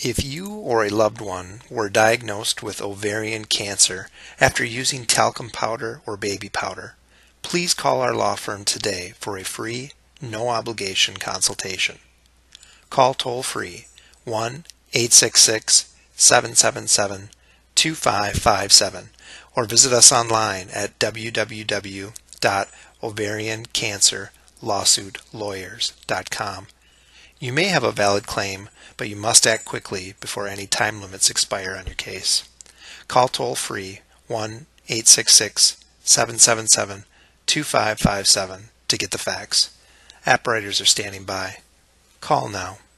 If you or a loved one were diagnosed with ovarian cancer after using talcum powder or baby powder, please call our law firm today for a free, no-obligation consultation. Call toll-free 1-866-777-2557 or visit us online at www.ovariancancerlawsuitlawyers.com. You may have a valid claim, but you must act quickly before any time limits expire on your case. Call toll-free 1-866-777-2557 to get the facts. App writers are standing by. Call now.